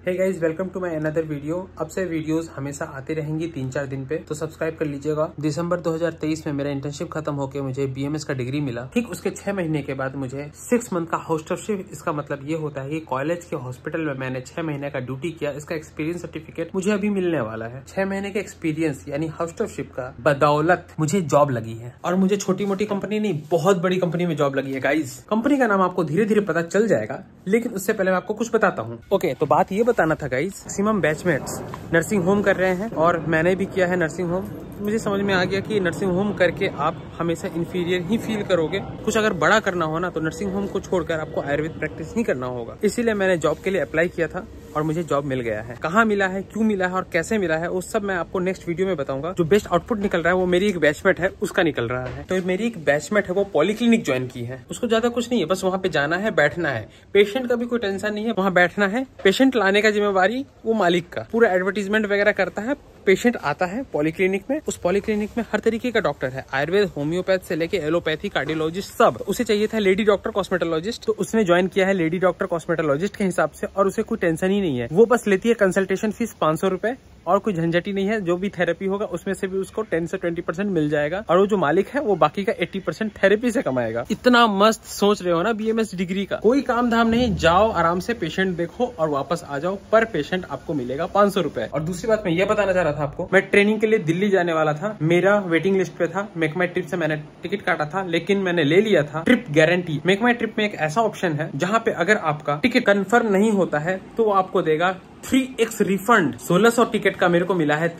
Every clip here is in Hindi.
Hey guys, welcome to my another video. अब से वीडियोस हमेशा आती रहेंगी 3-4 दिन पे, तो सब्सक्राइब कर लीजिएगा। दिसंबर 2023 में मेरा इंटर्नशिप खत्म होकर मुझे बीएमएस का डिग्री मिला। ठीक उसके 6 महीने के बाद मुझे 6 मंथ का हॉस्टलशिप। इसका मतलब ये होता है कि कॉलेज के हॉस्पिटल में मैंने 6 महीने का ड्यूटी किया। इसका एक्सपीरियंस सर्टिफिकेट मुझे अभी मिलने वाला है। 6 महीने के एक्सपीरियंस यानी हॉस्टलशिप का बदौलत मुझे जॉब लगी है, और मुझे छोटी मोटी कंपनी नहीं, बहुत बड़ी कंपनी में जॉब लगी है गाइज। कंपनी का नाम आपको धीरे धीरे पता चल जाएगा, लेकिन उससे पहले मैं आपको कुछ बताता हूँ। ओके, तो बात ये बताना था guys, maximum batchmates nursing home कर रहे हैं और मैंने भी किया है नर्सिंग होम। मुझे समझ में आ गया कि नर्सिंग होम करके आप हमेशा इन्फीरियर ही फील करोगे। कुछ अगर बड़ा करना हो ना, तो नर्सिंग होम को छोड़कर आपको आयुर्वेद प्रैक्टिस ही करना होगा। इसीलिए मैंने जॉब के लिए अप्लाई किया था और मुझे जॉब मिल गया है। कहाँ मिला है, क्यों मिला है और कैसे मिला है, वो सब मैं आपको नेक्स्ट वीडियो में बताऊंगा। जो बेस्ट आउटपुट निकल रहा है वो मेरी एक बैचमेट है, उसका निकल रहा है। तो मेरी एक बैचमेट है, वो पॉलीक्लिनिक ज्वाइन की है। उसको ज्यादा कुछ नहीं है, बस वहाँ पे जाना है, बैठना है। पेशेंट का भी कोई टेंशन नहीं है, वहाँ बैठना है। पेशेंट लाने का जिम्मेवारी वो मालिक का। पूरा एडवर्टीजमेंट वगैरह करता है। पेशेंट आता है पॉलीक्लिनिक में। उस पॉलीक्लिनिक में हर तरीके का डॉक्टर है, आयुर्वेद, होम्योपैथ से लेके एलोपैथी, कार्डियोलॉजिस्ट सब। उसे चाहिए था लेडी डॉक्टर कॉस्मेटोलॉजिस्ट, तो उसने ज्वाइन किया है लेडी डॉक्टर कॉस्मेटोलॉजिस्ट के हिसाब से। और उसे कोई टेंशन ही नहीं है, वो बस लेती है कंसल्टेशन फीस 500 रुपए, और कोई झंझट ही नहीं है। जो भी थेरेपी होगा उसमें से भी उसको 10 से 20% मिल जाएगा, और वो जो मालिक है वो बाकी का 80% थेरेपी से कमाएगा। इतना मस्त सोच रहे हो ना बीएमएस डिग्री का। कोई काम धाम नहीं, जाओ आराम से पेशेंट देखो और वापस आ जाओ। पर पेशेंट आपको मिलेगा 500 रुपए। और दूसरी बात मैं ये बताना चाह रहा था आपको, मैं ट्रेनिंग के लिए दिल्ली जाने वाला था। मेरा वेटिंग लिस्ट पे था। मेक माई ट्रिप से मैंने टिकट काटा था, लेकिन मैंने ले लिया था trip guarantee. MakeMyTrip में एक ऐसा ऑप्शन है जहाँ पे अगर आपका टिकट कंफर्म नहीं होता है तो वो आपको देगा 3x रिफंड। 1600 टिकट का मेरे को मिला है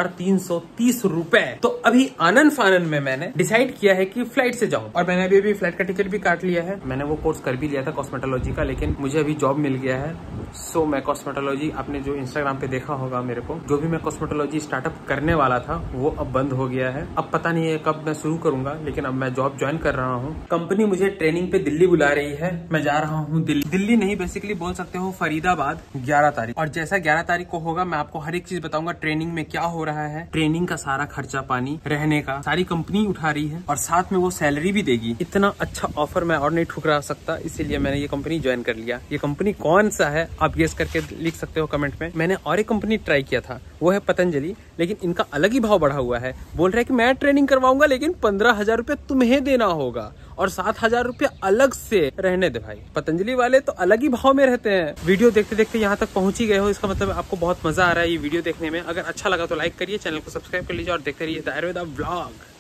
3330 रुपए। तो अभी आनन फानन में मैंने डिसाइड किया है कि फ्लाइट से जाऊं, और मैंने अभी फ्लाइट का टिकट भी काट लिया है। मैंने वो कोर्स कर भी लिया था कॉस्मेटोलॉजी का, लेकिन मुझे अभी जॉब मिल गया है। सो मैं कॉस्मेटोलॉजी, आपने जो इंस्टाग्राम पे देखा होगा मेरे को, जो भी मैं कॉस्मेटोलॉजी स्टार्टअप करने वाला था वो अब बंद हो गया है। अब पता नहीं है कब मैं शुरू करूंगा, लेकिन अब मैं जॉब ज्वाइन कर रहा हूँ। कंपनी मुझे ट्रेनिंग पे दिल्ली बुला रही है। मैं जा रहा हूँ दिल्ली नहीं, बेसिकली बोल सकते हो फरीदाबाद, 11 तारीख। और जैसा 11 तारीख को होगा, मैं आपको हर एक चीज बताऊंगा। ट्रेनिंग में क्या हो रहा है, ट्रेनिंग का सारा खर्चा पानी, रहने का सारी कंपनी उठा रही है, और साथ में वो सैलरी भी देगी। इतना अच्छा ऑफर मैं और नहीं ठुकरा सकता, इसीलिए मैंने ये कंपनी ज्वाइन कर लिया। ये कंपनी कौन सा है आप गेस करके लिख सकते हो कमेंट में। मैंने और एक कंपनी ट्राई किया था, वो है पतंजलि, लेकिन इनका अलग ही भाव बढ़ा हुआ है। बोल रहे हैं कि मैं ट्रेनिंग करवाऊंगा, लेकिन 15,000 रुपये तुम्हें देना होगा, और 7,000 रुपये अलग से। रहने दे भाई, पतंजलि वाले तो अलग ही भाव में रहते हैं। वीडियो देखते देखते यहाँ तक पहुंच ही गए हो, इसका मतलब आपको बहुत मजा आ रहा है ये वीडियो देखने में। अगर अच्छा लगा तो लाइक करिए, चैनल को सब्सक्राइब कर लीजिए और देखते रहिए द आयुर्वेदा व्लॉग।